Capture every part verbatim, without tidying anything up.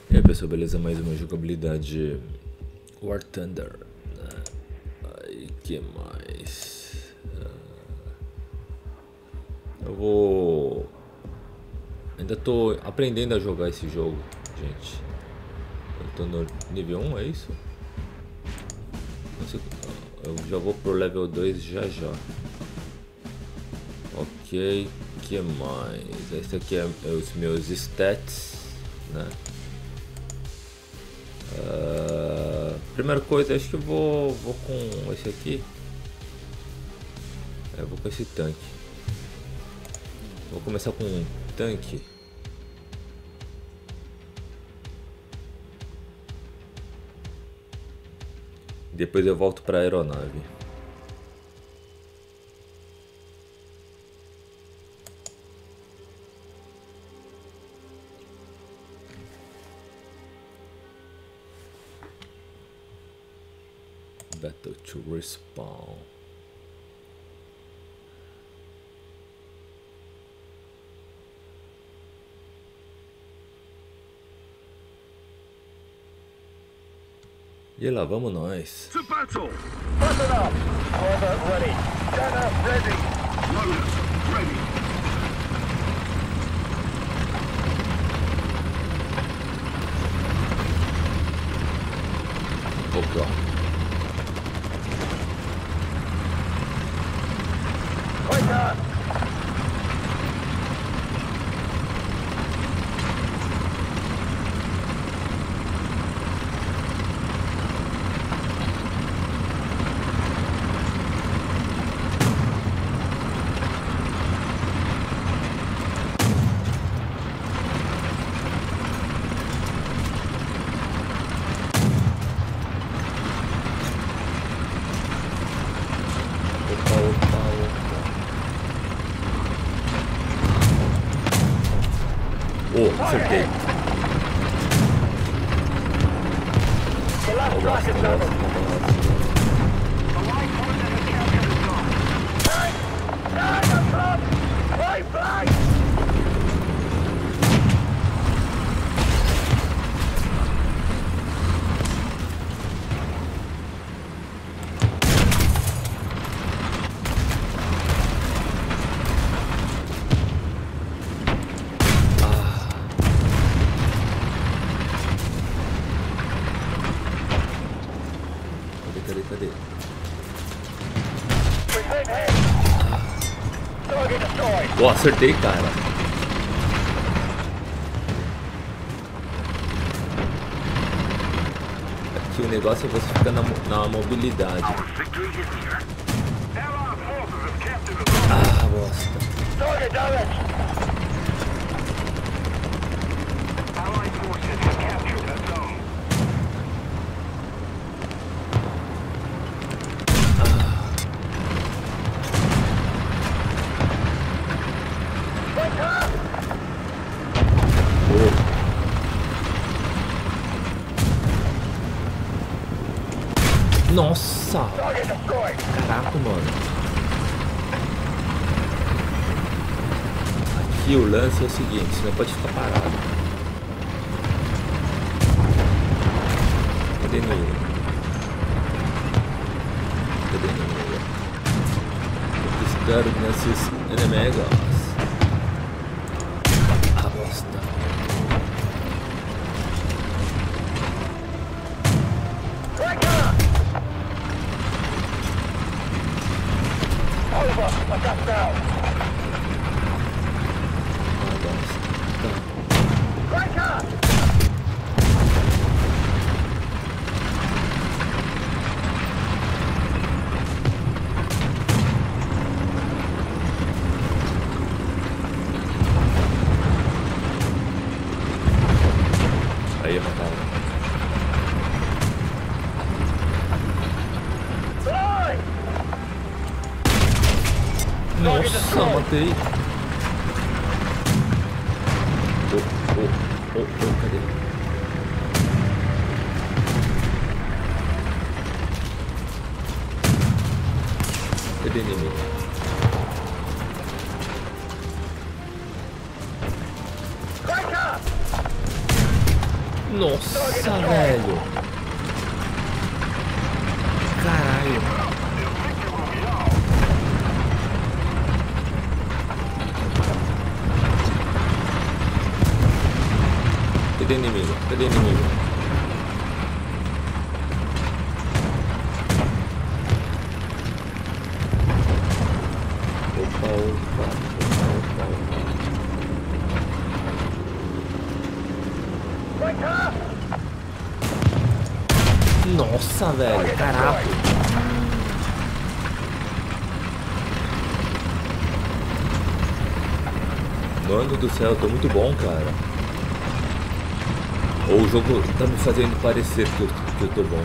E aí pessoal, beleza? Mais uma jogabilidade War Thunder. Aí, que mais? Eu vou... Ainda tô aprendendo a jogar esse jogo, gente. Eu tô no nível um, é isso? Não sei... Eu já vou pro level dois já já. Ok, que mais? Esse aqui é os meus stats, né? Uh, primeira coisa, acho que eu vou, vou com esse aqui. É, eu vou com esse tanque. Vou começar com um tanque. Depois eu volto para a aeronave. Battle to respawn. E lá vamos nós. To battle! Button up! Robert ready! Gunner ready! Loaders ready! Opa. Quicker! Oh, acertei. The last track is over! Fly, fly! Cadê, cadê? Oh, acertei, cara. Aqui o negócio é você ficar na, na mobilidade. Ah, bosta. Nossa! Caraca, mano. Aqui o lance é o seguinte, você não pode ficar parado. Cadê meu? Cadê meu? Conquistar nesses inimigos. Ah, bosta. Aí eu matava. Nossa, matei. Oh, oh, oh, oh, cadê? Cadê o inimigo? Nossa, velho. Caralho. Cadê inimigo? Cadê inimigo? Opa, opa, opa, opa. Nossa, velho, caraca. Mano do céu, eu tô muito bom, cara. Ou o jogo tá me fazendo parecer que eu, que eu tô bom.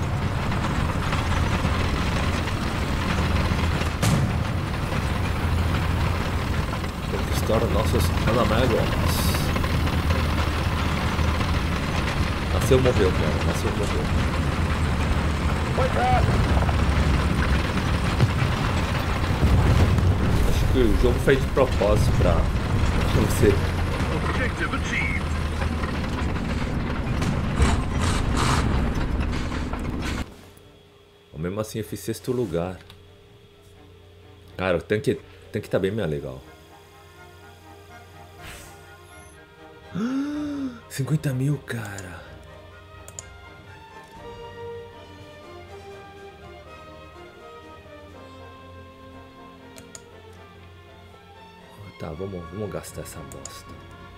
Conquistar nossos alamegos. Nasceu, morreu, cara. Nasceu, morreu. Acho que o jogo fez de propósito pra você. Mesmo assim eu fiz sexto lugar. Cara, o tanque, o tanque tá bem mais legal. cinquenta mil, cara. Tá, vamos, vamos gastar essa bosta.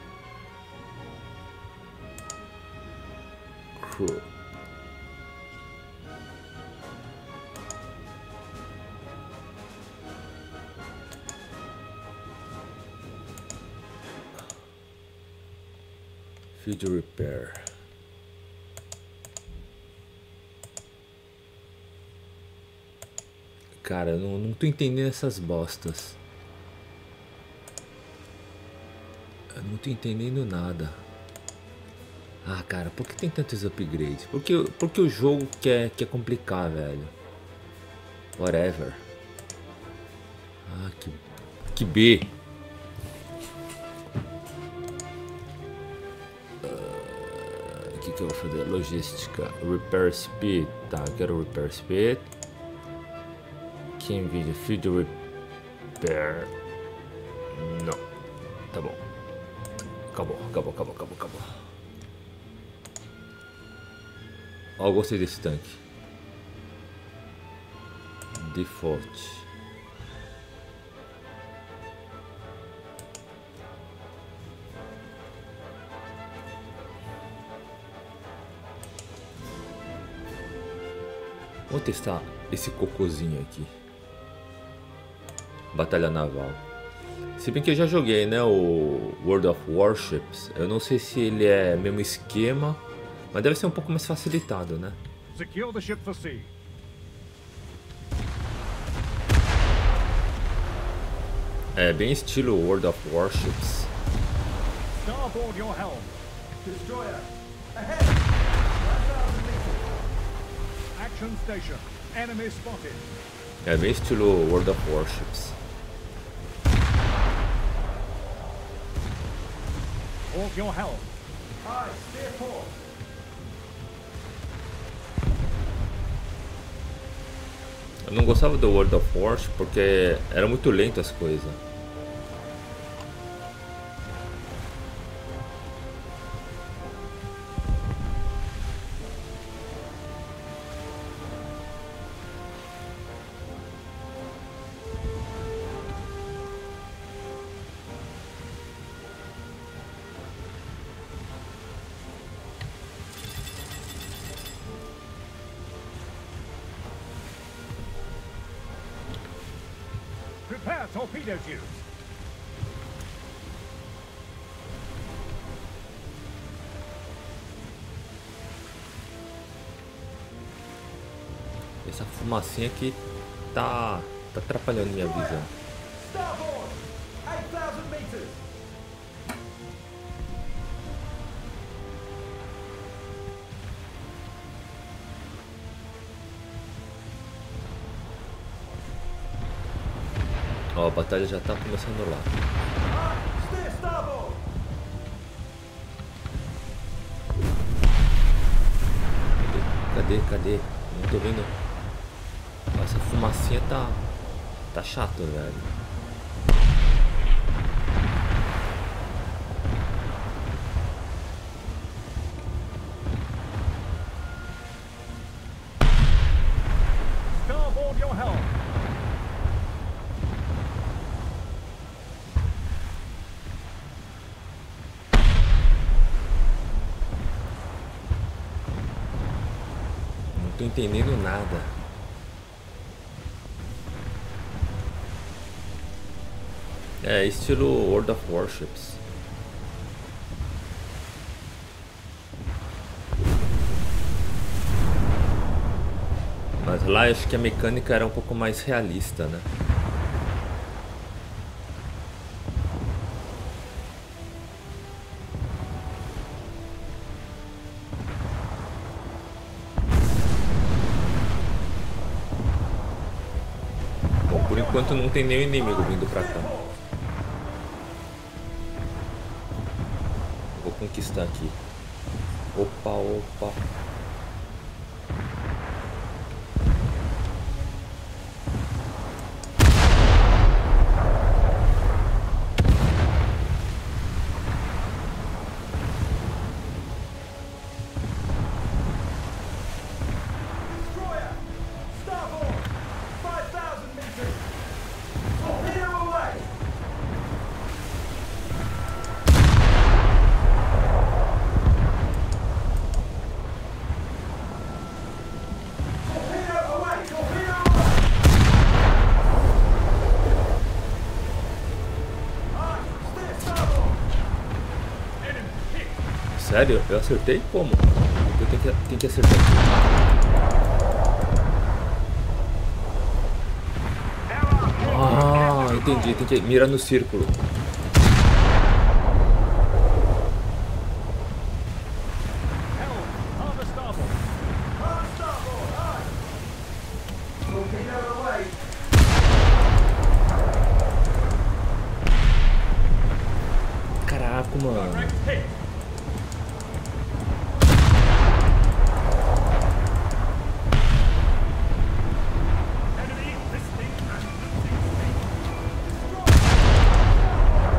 Cool. Field Repair. Cara, não, não tô entendendo essas bostas. Eu não tô entendendo nada. Ah, cara, por que tem tantos upgrades? Porque, porque o jogo quer, quer complicar, velho. Whatever. Ah, que, que B. O que, que eu vou fazer? Logística. Repair Speed. Tá, eu quero Repair Speed. Key Video. Field Repair. Não. Tá bom. Acabou, acabou, acabou, acabou, acabou. Ó, eu gostei desse tanque. Default. Vamos testar esse cocôzinho aqui. Batalha naval. Se bem que eu já joguei, né, o World of Warships. Eu não sei se ele é mesmo esquema, mas deve ser um pouco mais facilitado, né? Secure the ship for sea. É bem estilo World of Warships. Starboard your helm. Destroyer, ahead! one thousand meters. Action station. Enemy spotted. É bem estilo World of Warships. Port your helm. Aye, steer port. Eu não gostava do World of Warships porque era muito lento as coisas. Prepare torpedo tubes. Essa fumacinha aqui tá, tá atrapalhando minha visão. Starboard, eight thousand meters. Ó, a batalha já tá começando lá. Aye, steer starboard. Cadê? Cadê? Não tô vendo. Essa fumacinha tá... Tá chato, velho. Starboard your helm. Não tô entendendo nada. É estilo World of Warships. Mas lá acho que a mecânica era um pouco mais realista, né? Bom, por enquanto não tem nenhum inimigo vindo pra cá. Vou conquistar aqui. Opa, opa. Destroyer! Starboard! five thousand meters! Torpedo away! Torpedo away! Torpedo away! Aye, steer starboard! Enemy hit. Sério? Eu acertei? Como? Eu tenho que, tenho que acertar aqui. Ah, entendi. Tem que mirar no círculo. Helm. Harbor starboard. Hard starboard! Aye! Torpedo away! Caraca, mano. Direct hit. Enemy listing and losing speed.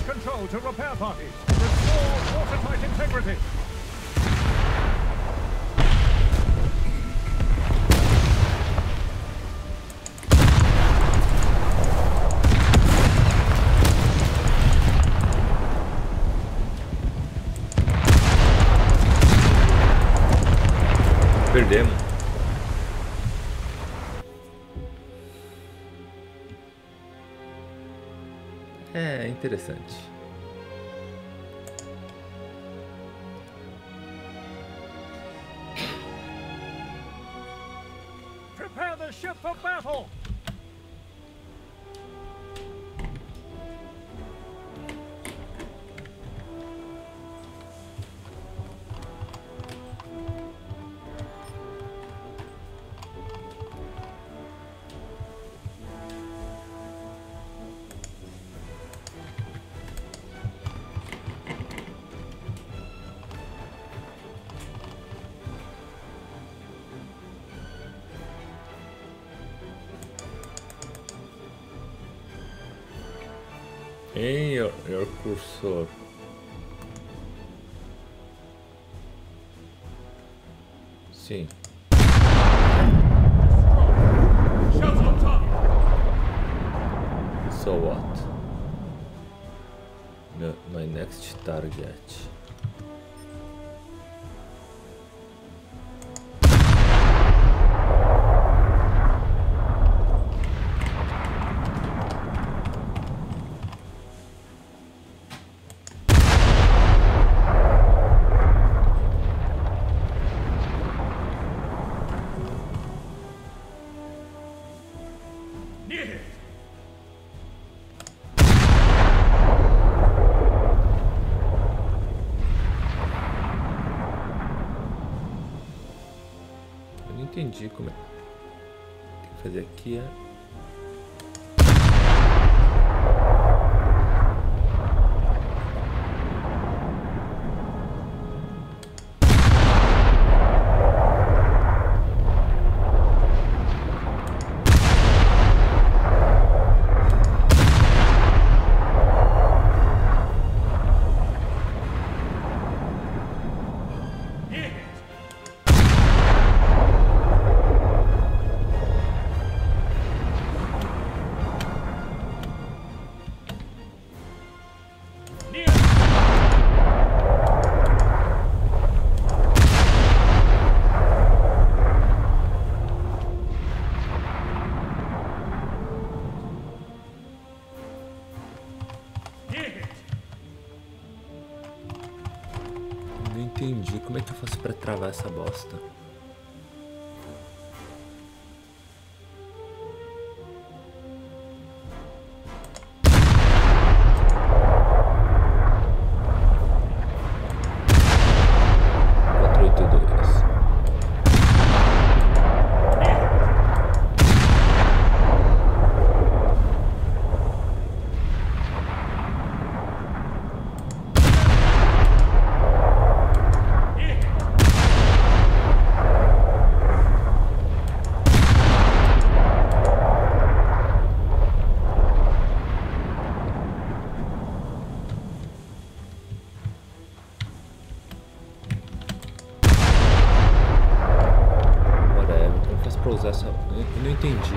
Launch control to repair parties. Restore watertight integrity. Perdemos. É interessante. Prepare the ship for battle. Em your, your cursor. Sim. Shots on target. So what? My, my next target. Near it. Eu não entendi como é. Tem que fazer aqui é. Não entendi como é que eu faço pra travar essa bosta. quatro oito dois. Pra usar essa. Eu não entendi.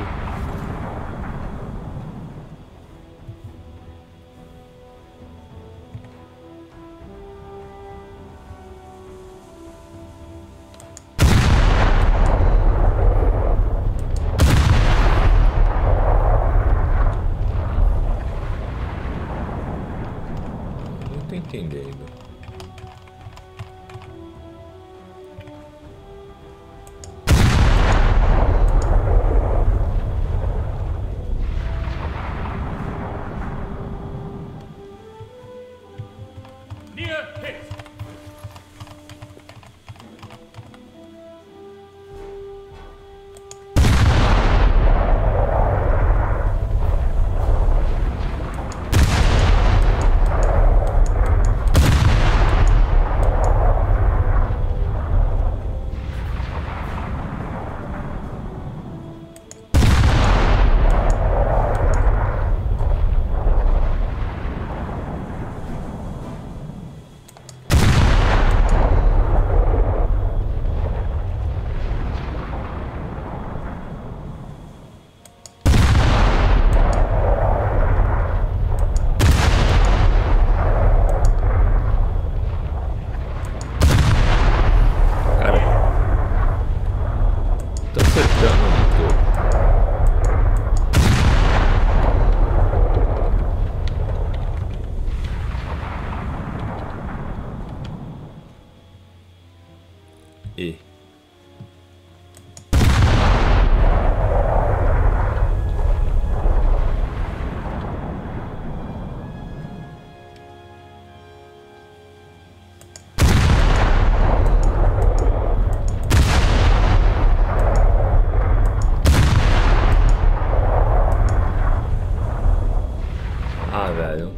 Não tô entendendo. Near hit.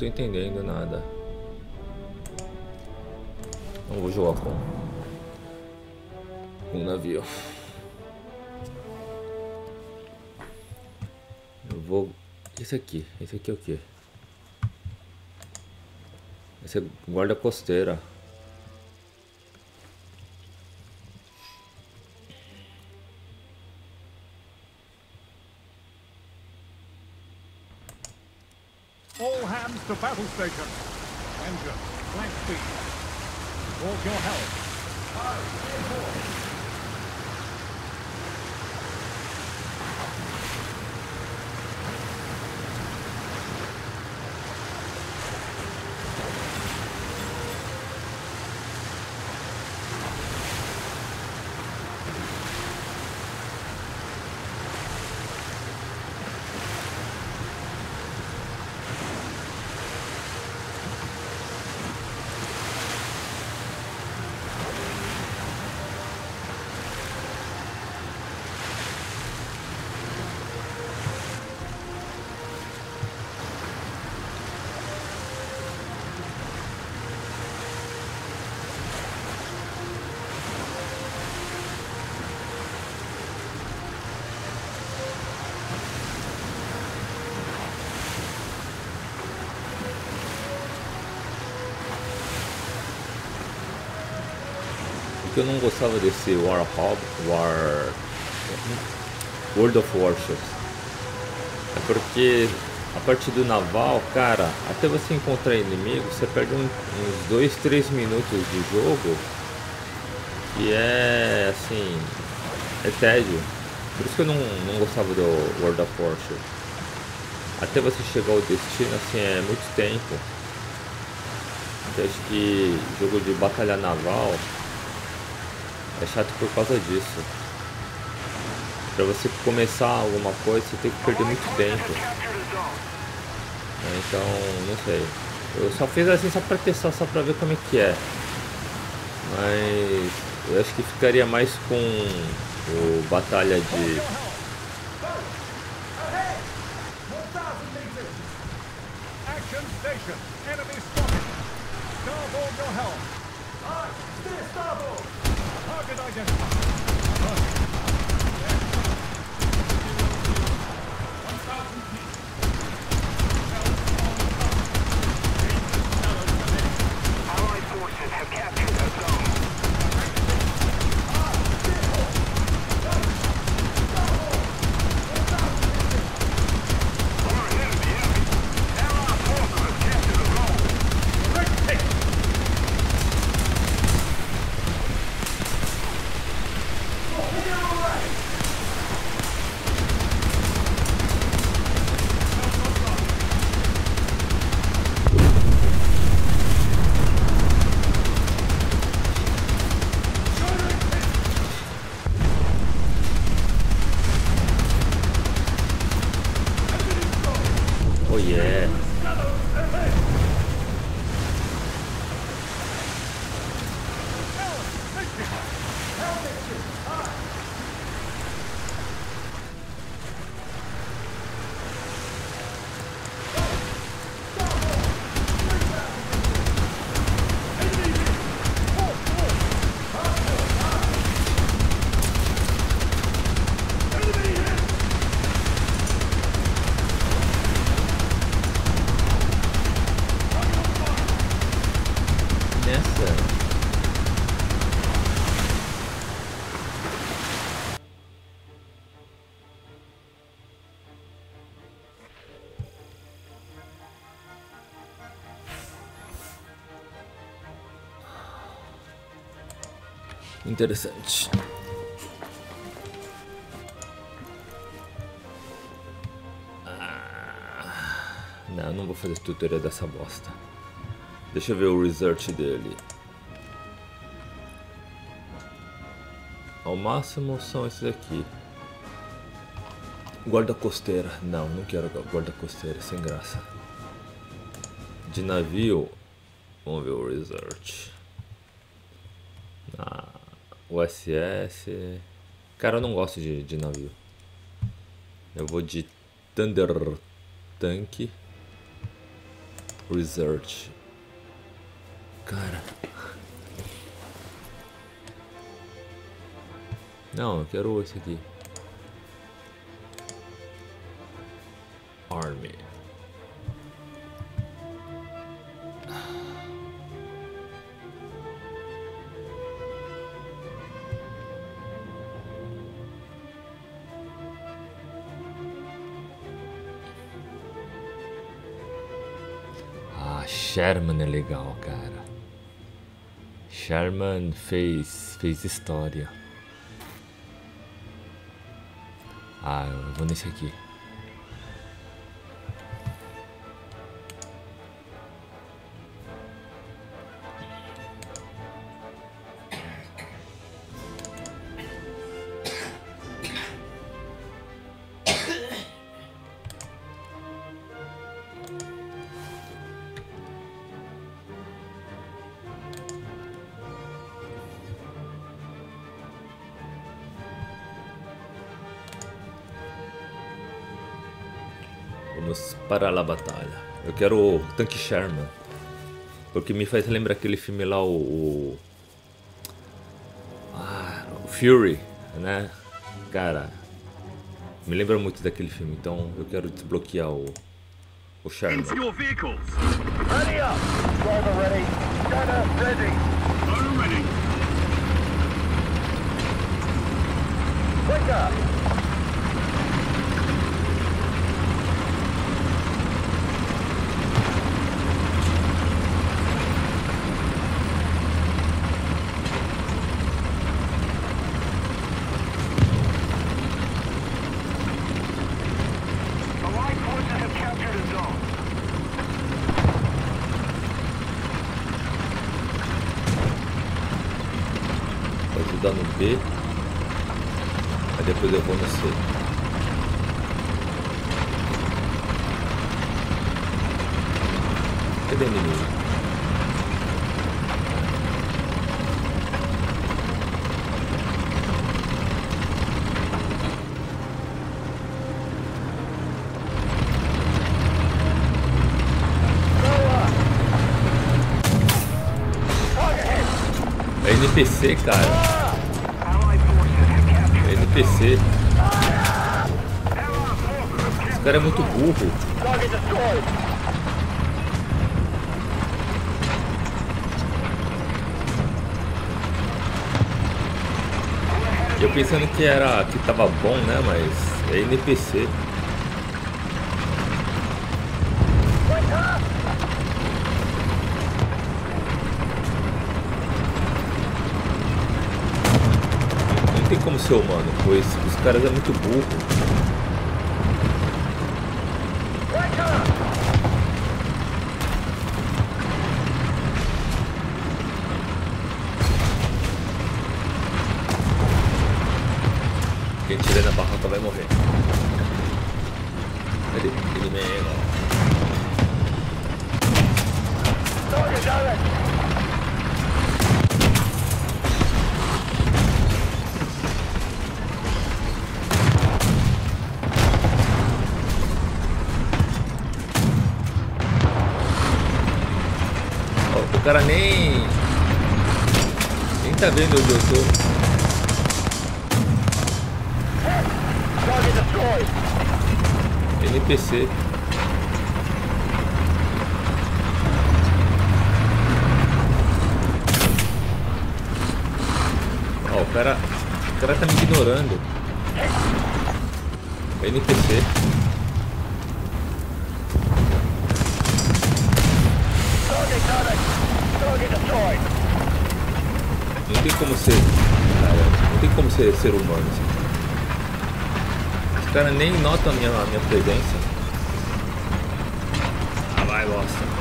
tô entendendo nada. Não vou jogar com com um navio. Eu vou... Esse aqui, esse aqui é o quê? Esse é guarda costeira. All hands to battle station. Engine, flank speed. Hold your helm. Que eu não gostava desse War Hub, War World of Warships é porque a parte do naval, cara, até você encontrar inimigo, você perde um, uns dois, três minutos de jogo, e é assim, é tédio. Por isso que eu não, não gostava do World of Warships. Até você chegar ao destino, assim, é muito tempo. Eu acho que jogo de batalha naval é chato por causa disso. Pra você começar alguma coisa, você tem que perder muito tempo. Então, não sei. Eu só fiz assim só pra testar, só pra ver como é que é. Mas eu acho que ficaria mais com o batalha de... Action station. Enemy spotted. Starboard your helm. Aye, steer starboard. Target identified. Allied forces have captured a zone. We're ahead of the enemy. Allied forces have captured a zone. Oh yeah. Nessa. Interessante. Ah, não, não vou fazer tutorial dessa bosta. Deixa eu ver o research dele. Ao máximo são esses aqui. Guarda costeira. Não, não quero guarda costeira, sem graça. De navio. Vamos ver o research. Ah, o S S. Cara, eu não gosto de, de navio. Eu vou de Thunder Tank. Research. Cara. Não, eu quero esse aqui. Army. Ah, Sherman é legal, cara. Sherman fez fez história. Ah, eu vou nesse aqui. Vamos para a batalha. Eu quero o tanque Sherman, porque me faz lembrar aquele filme lá, o, o, ah, o Fury, né? Cara, me lembra muito daquele filme, então eu quero desbloquear o, o Sherman. Into your vehicles. Ready up. Driver ready. Gunner ready. Motor ready. Quicker. Allied forces have captured a zone. Vou ajudar no B. Aí depois eu vou no C. Cadê o inimigo? É N P C, cara. Allied forces have captured É N P C. Esse cara é muito burro. target destroyed. Eu pensando que era que tava bom, né? Mas é N P C. Não tem como ser humano, pois os caras é muito burro. Quem tiver na barraca vai morrer. Cadê? Inimigo. Target direct. Ó, o cara nem... Nem tá vendo onde eu tô. Target destroyed. N P C. Ó, o cara... O cara tá me ignorando. N P C. Target direct. Target destroyed. Não tem como ser... Cara, não tem como ser ser humano assim. Os caras nem notam a minha, a minha presença. Ah, vai, bosta.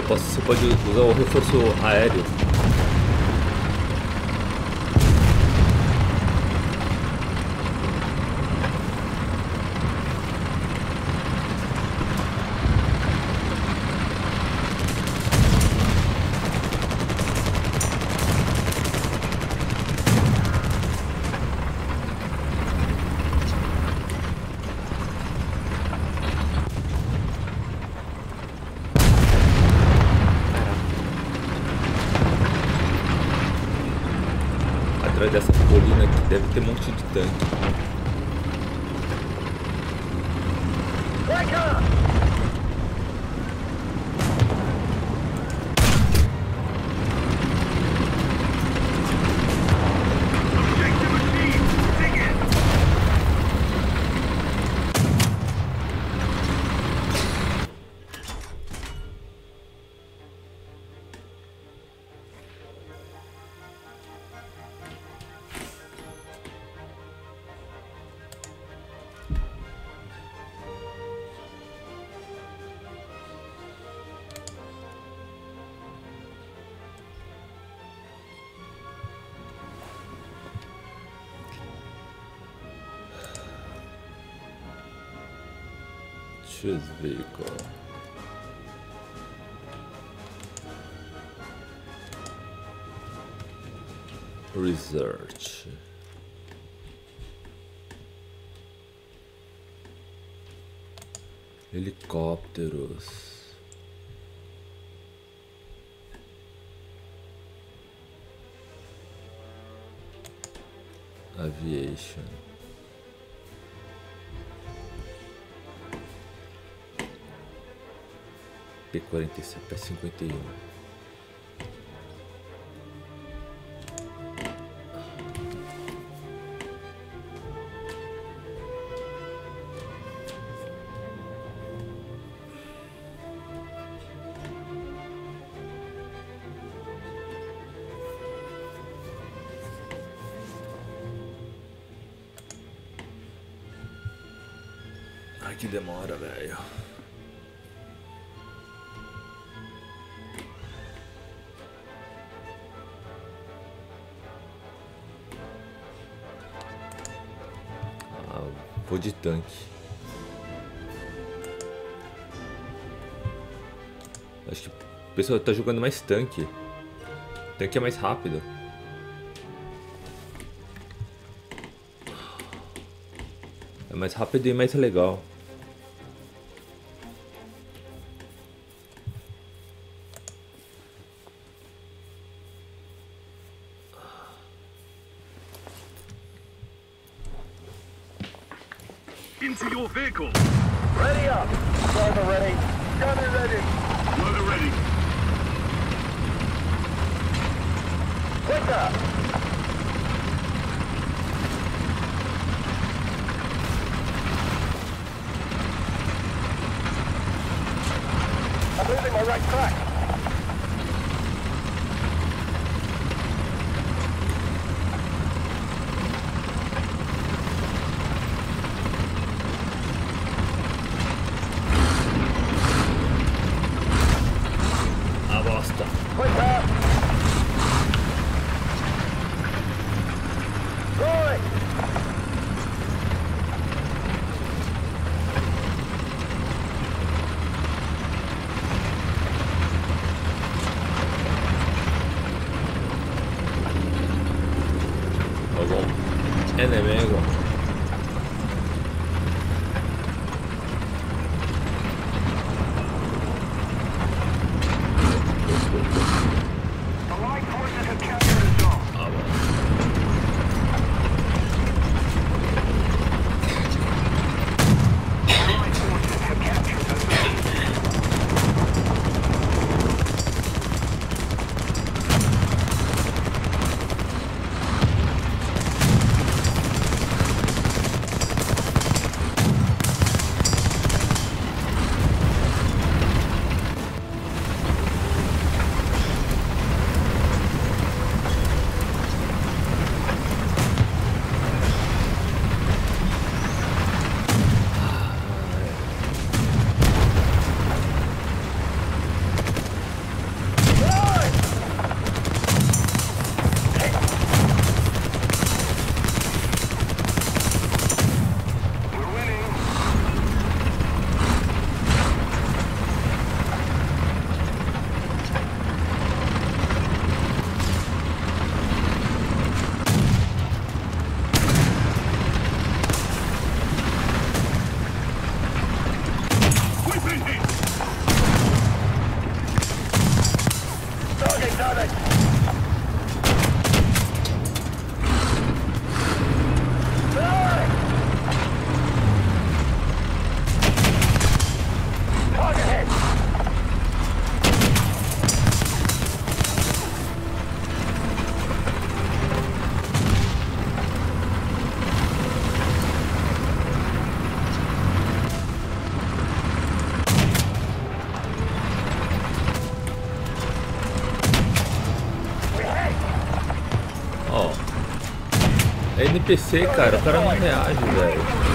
posso, você pode usar o reforço aéreo. Atrás dessa colina aqui deve ter um monte de tanque. Objective achieved. Dig it. Choose vehicle. Research. Helicópteros. Aviation. P quarenta e sete, P cinquenta e um. Ai, que demora, velho. Ah, vou de tanque. Acho que o pessoal tá jogando mais tanque. Tanque é mais rápido. É mais rápido e mais legal. Into your vehicle. Ready up. Driver ready. Gunner ready. Loader ready. Wake up. I'm losing my right track. A bosta. Wake up. P C, cara, o cara não reage, velho.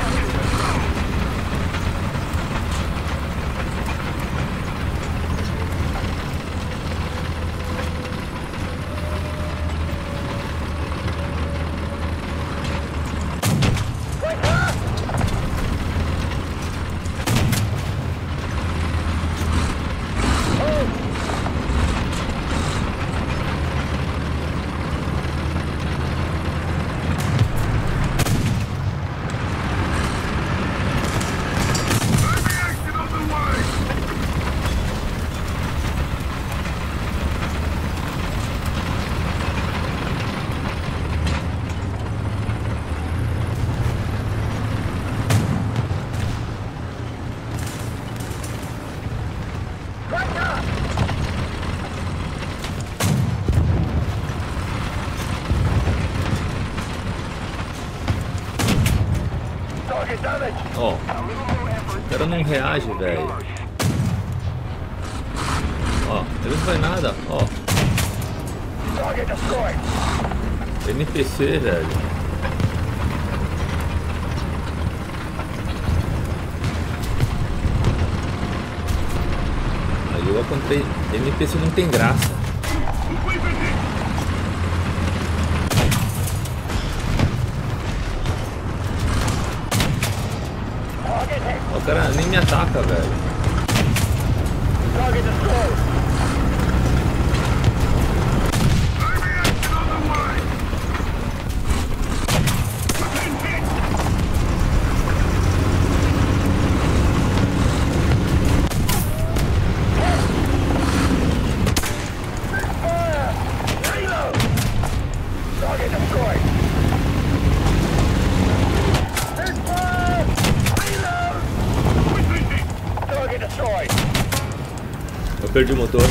Ó, o cara não reage, velho. Ó, ele não faz nada, ó. N P C, velho. Aí eu encontrei. N P C não tem graça. O cara nem me ataca, velho. Eu perdi o motor.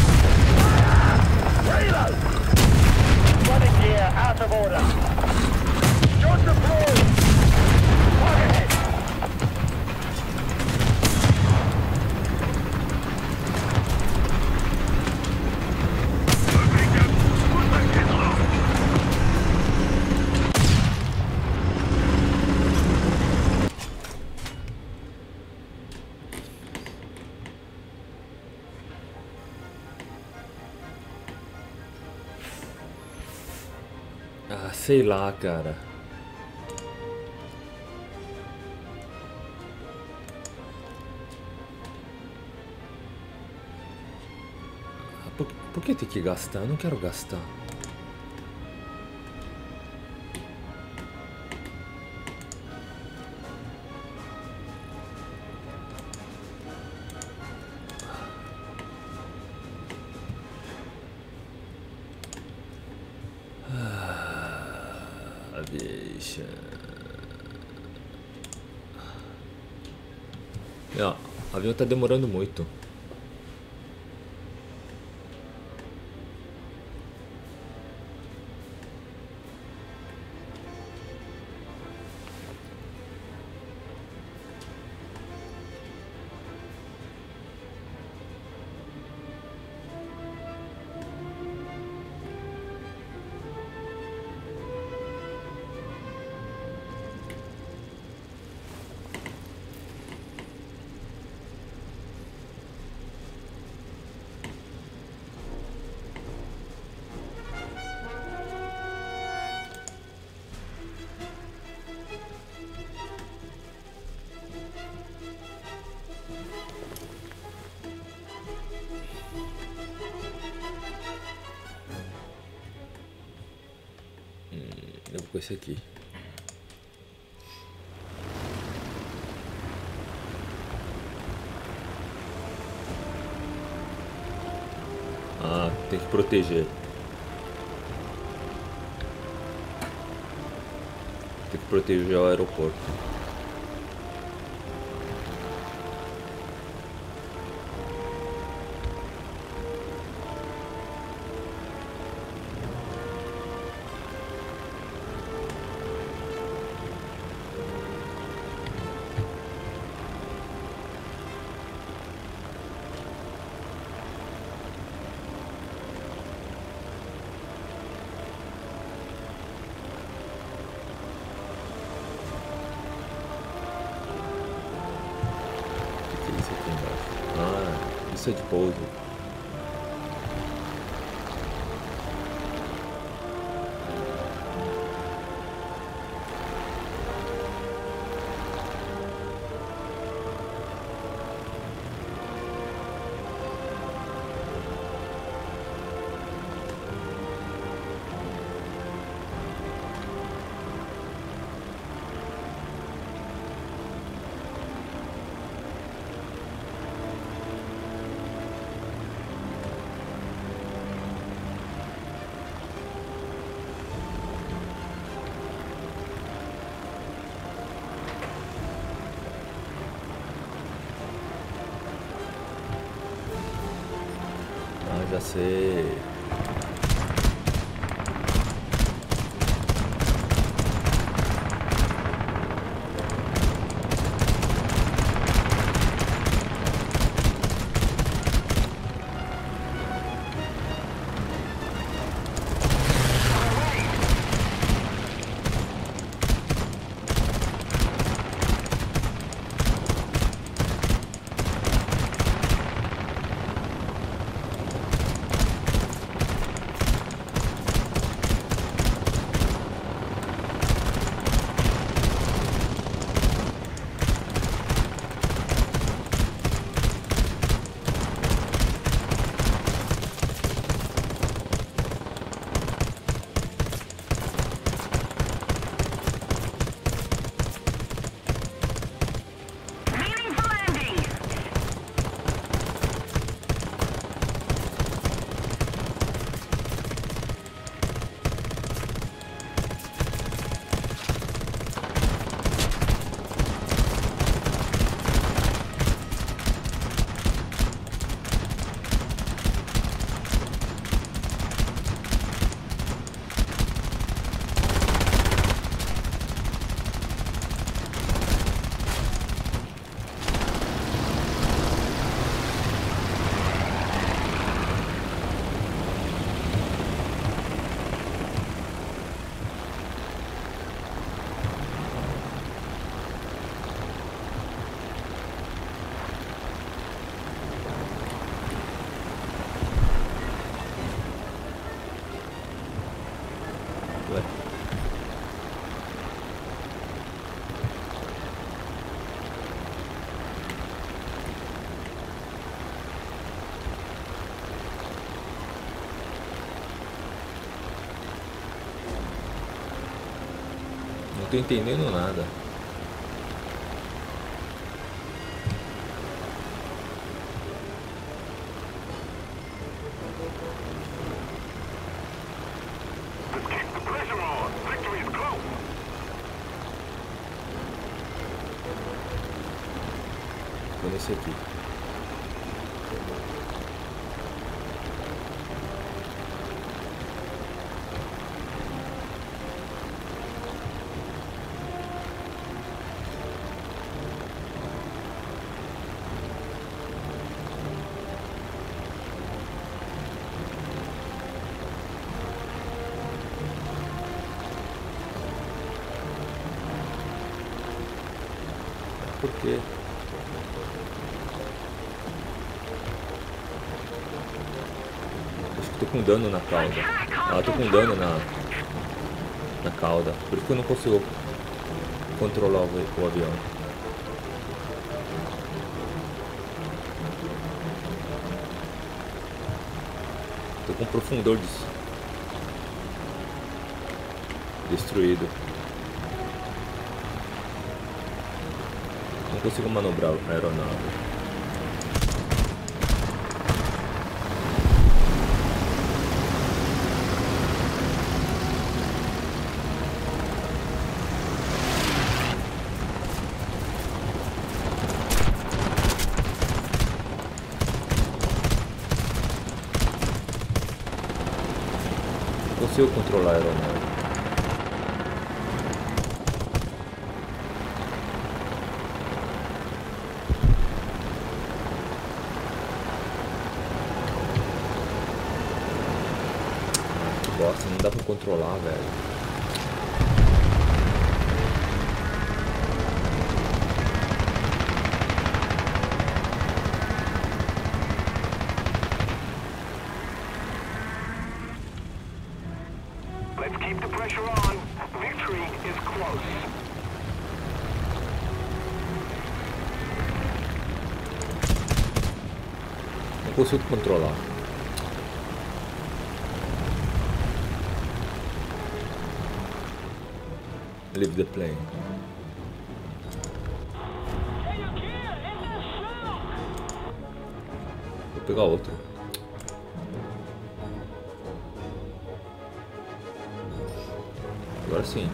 Ah, sei lá, cara. Por, por que tem que gastar? Eu não quero gastar. Deixa. Ó, o avião tá demorando muito. Eu vou com esse aqui. Ah, tem que proteger. Tem que proteger o aeroporto. pista de pouso. Ah, já sei. Leaving for landing. Ué. Não tô entendendo nada. Let's keep the pressure on. Victory is close. Tô nesse aqui. Por quê? Acho que tô com dano na cauda. Ah, tô com dano na, na cauda. Por isso que eu não consigo controlar o, o avião. Tô com profundor des- destruído. Não consigo manobrar a aeronave. Não consigo controlar a aeronave. Bosta, não dá pra controlar, velho. consigo controlar. Leave the plane. Vou pegar outro. Agora sim.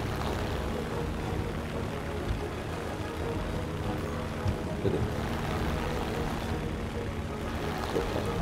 Cadê? Opa.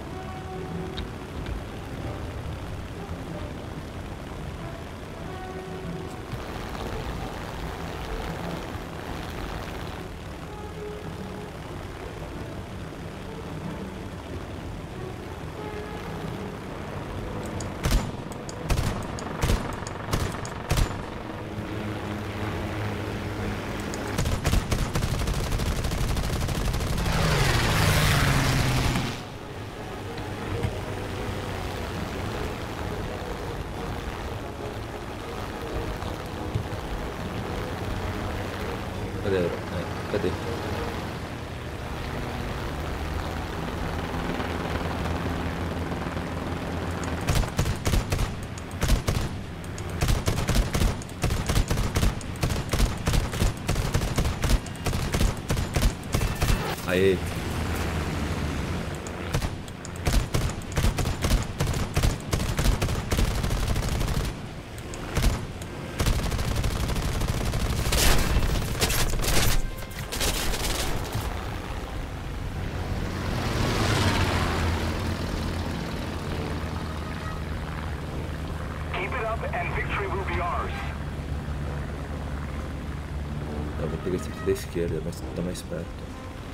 Cadê? É, cadê? Aê! Keep it up and victory will be ours. Eu vou pegar esse aqui da esquerda, mas tá mais perto.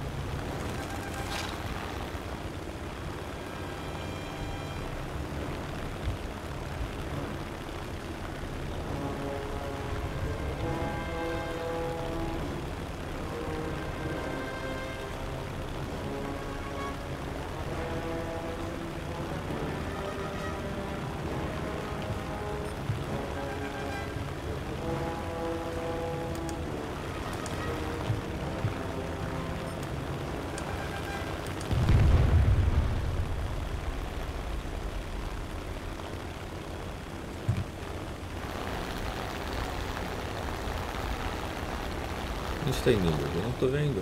Onde está inimigo? Eu não tô vendo.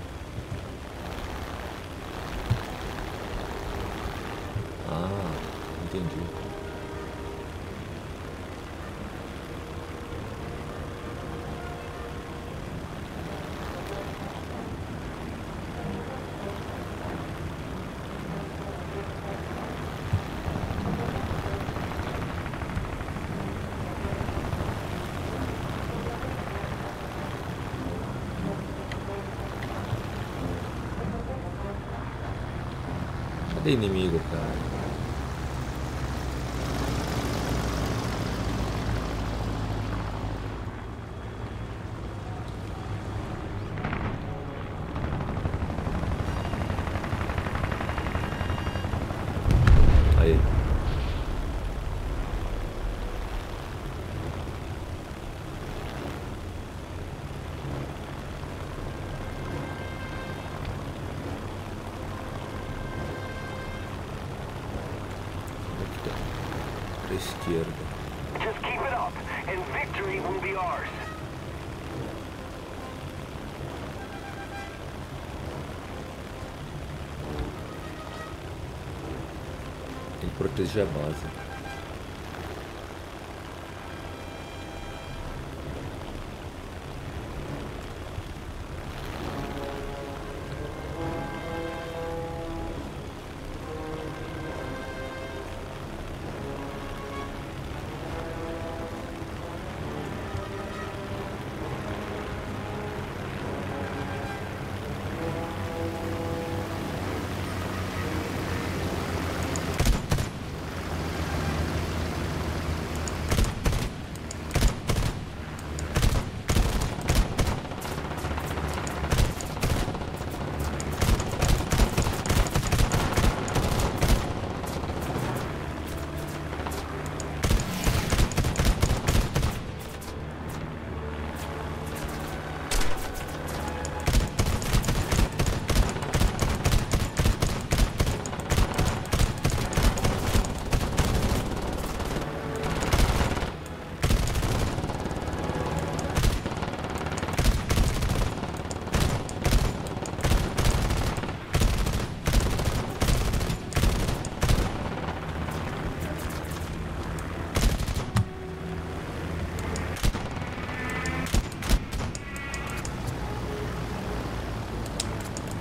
Ah, entendi. Cadê inimigo, cara? Aí. Pra esquerda. Just keep it up and victory will be ours. Tem que proteger a base.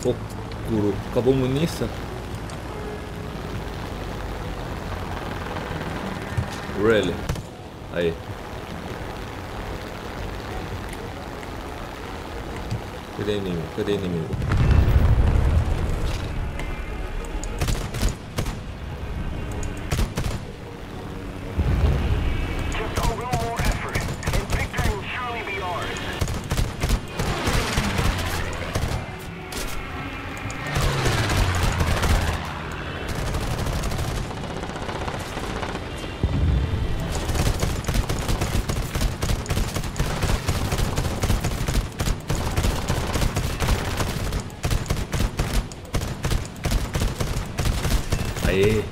Ô, guru, acabou munição. Really? Aí. Cadê inimigo? Cadê inimigo? Just a little more effort, and victory will surely be ours. Aê.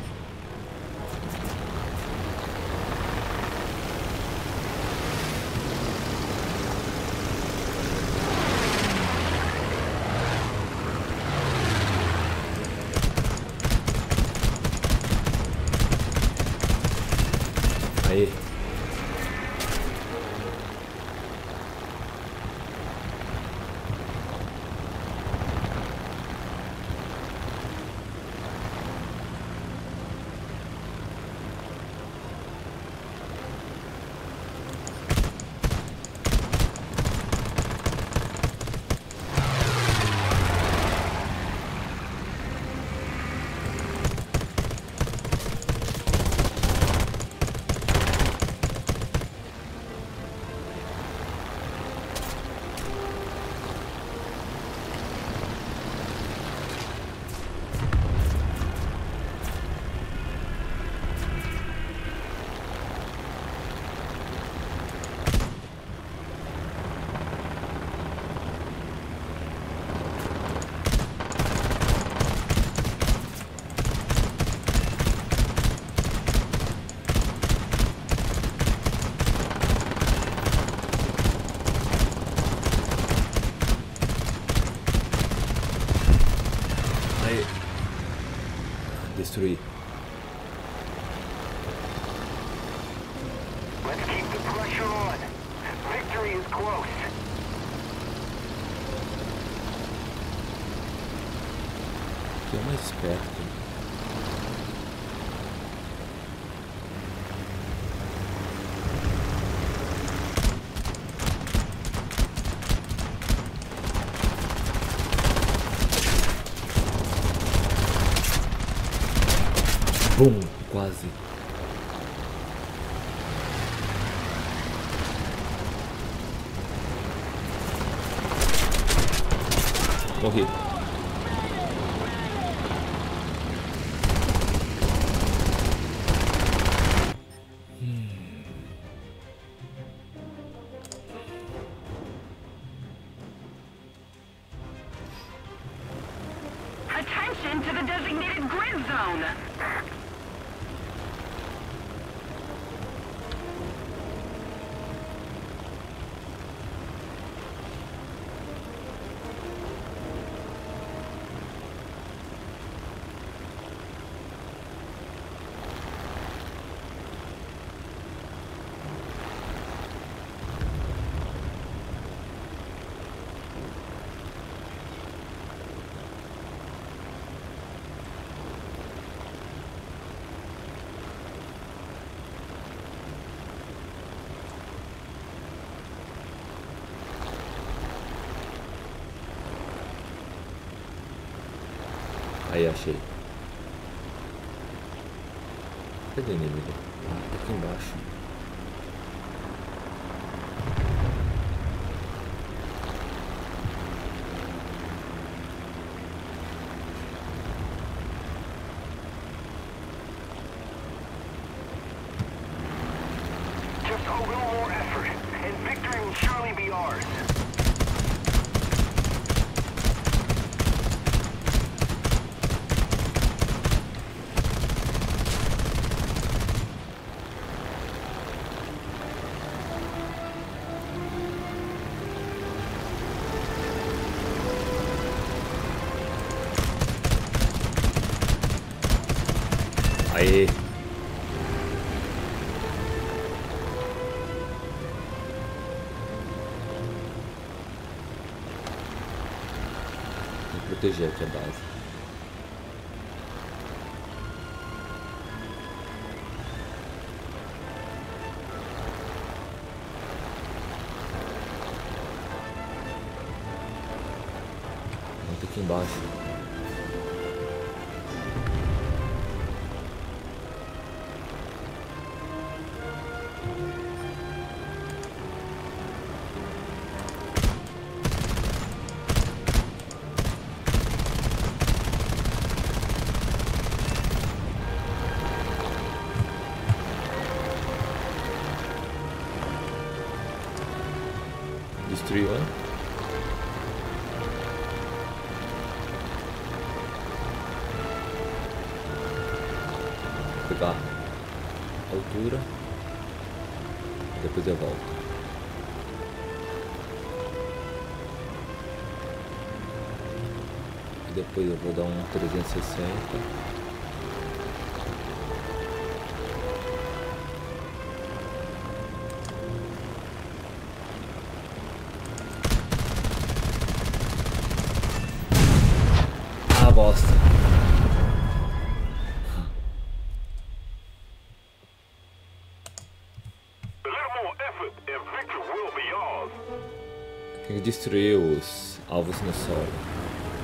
Aê. Aí. Destruir. Let's keep the pressure on. Victory is close. Aqui é mais perto. Bum, quase. Morri. Attention to the designated grid zone. Aí, achei. Cadê o inimigo? Ah, tá aqui embaixo. Just a little more effort, and victory will surely be ours. Aê. proteger aqui a base. Vamos aqui embaixo. Destruiu, né? Vou pegar a altura. Depois eu volto. E depois eu vou dar um trezentos e sessenta. Bosta. Tem que destruir os alvos no solo.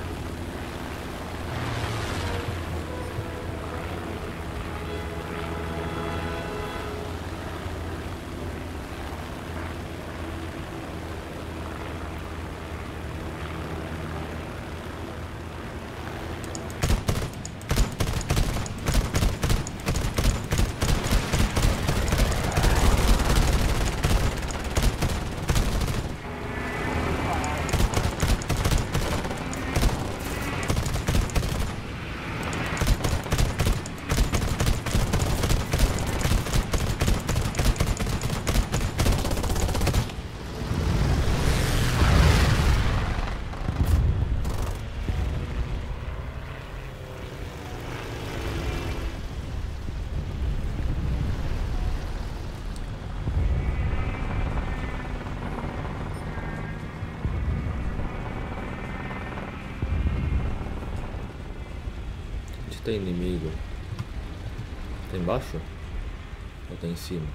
Tem inimigo. Tá embaixo? Ou tá em cima?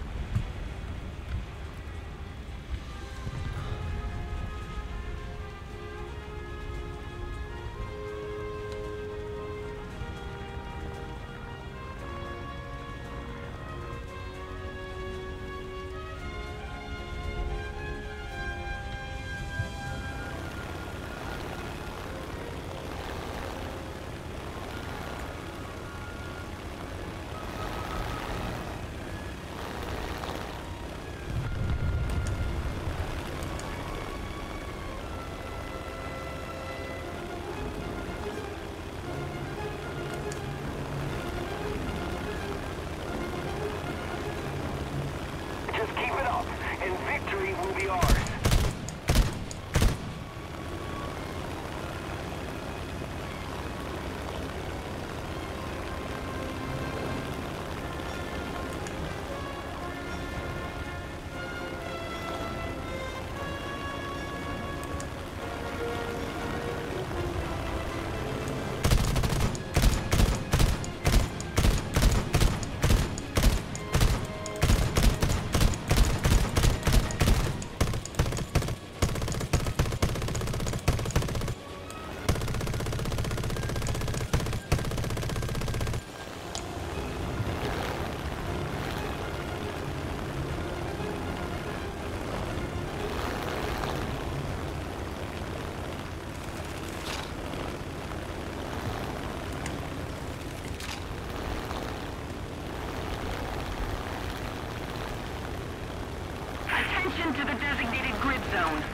Attention to the designated grid zone.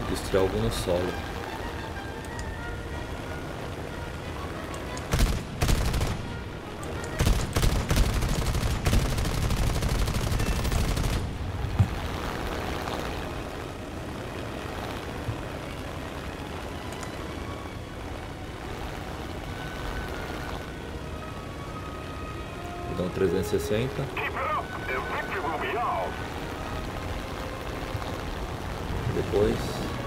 destruir algo no solo. Vou dar um trezentos e sessenta. Keep it up, and victory will be ours. Depois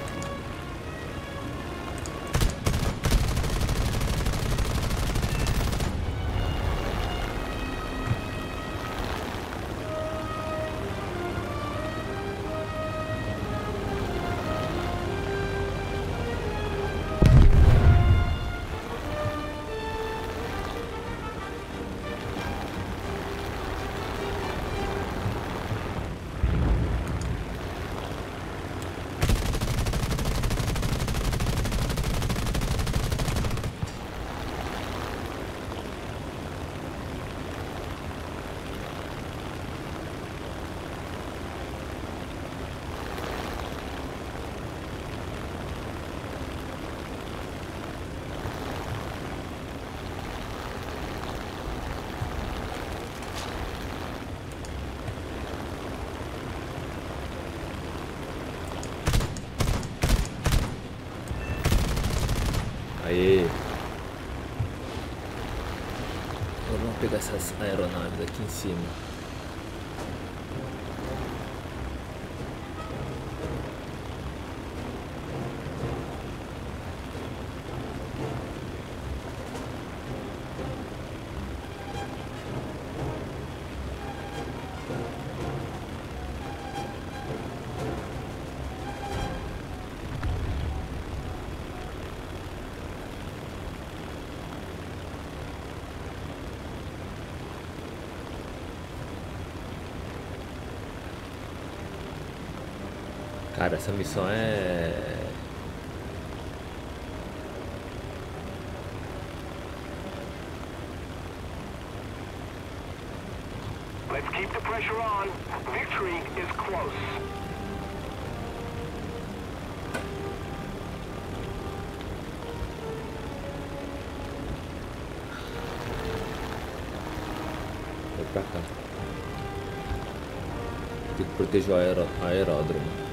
aí. Vamos pegar essas aeronaves aqui em cima. Cara, essa missão é... Let's keep the pressure on. Victory is close. Vou pra cá. Tem que proteger o aeró aeródromo.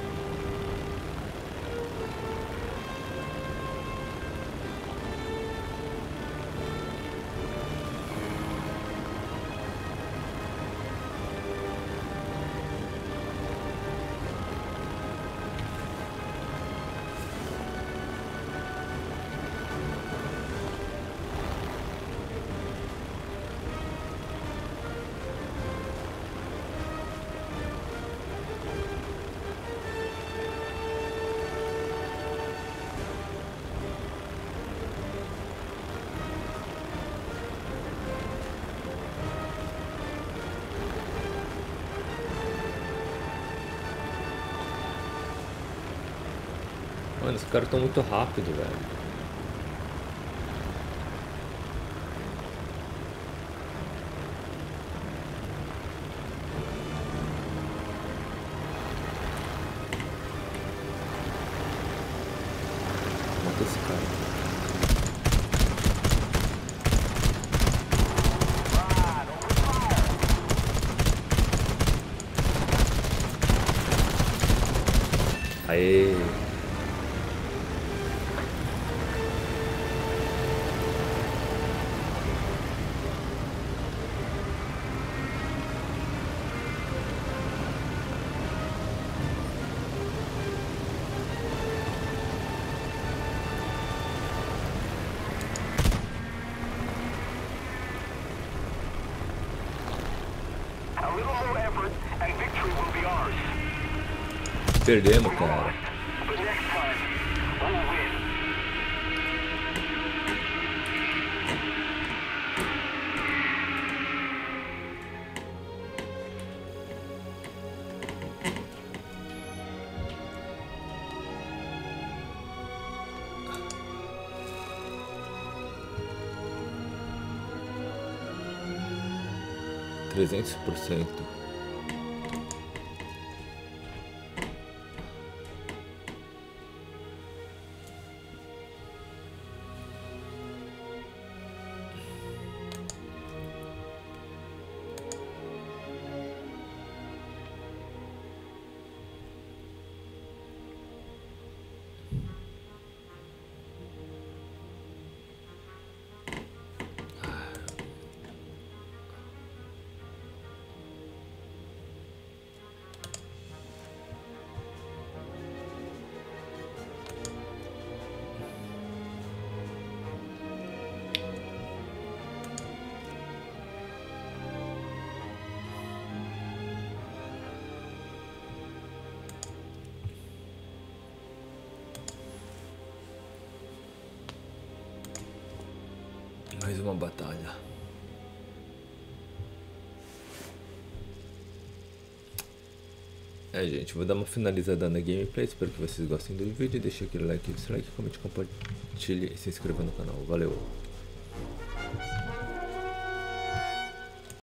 Mano, os caras estão muito rápido, velho. Mata esse cara. Aê! A little more effort and victory will be ours. Perdemos, cara. But next time, we'll win. trezentos por cento. Mais uma batalha. É, gente, vou dar uma finalizada na gameplay. Espero que vocês gostem do vídeo. Deixe aquele like, dislike, comente, compartilhe e se inscreva no canal. Valeu!